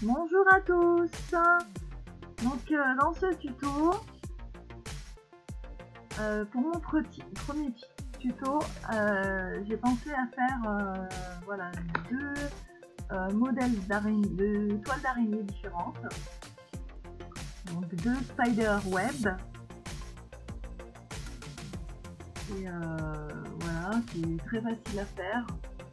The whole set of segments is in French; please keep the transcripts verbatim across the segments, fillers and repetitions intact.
Bonjour à tous. Donc euh, dans ce tuto, euh, pour mon petit, premier tuto, euh, j'ai pensé à faire euh, voilà, deux euh, modèles de toiles d'araignée différentes. Donc deux spider web. Et euh, voilà, c'est très facile à faire.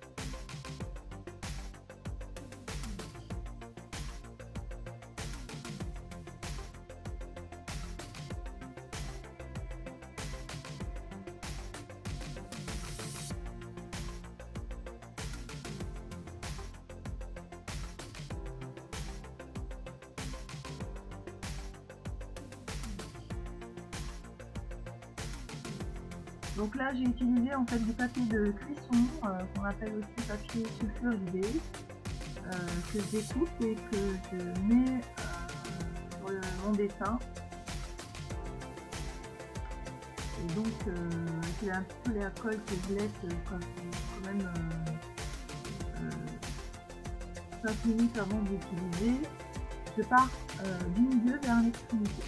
Donc là j'ai utilisé en fait du papier de cuisson, euh, qu'on appelle aussi papier sulfurisé, euh, que je découpe et que je mets euh, sur le, mon dessin. Et donc euh, c'est un petit peu la colle que je laisse euh, quand, quand même euh, euh, cinq minutes avant d'utiliser. Je pars euh, du milieu vers l'extrémité.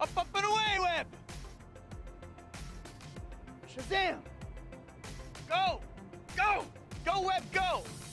Up, up and away, Web! Shazam! Go! Go! Go, Web, go!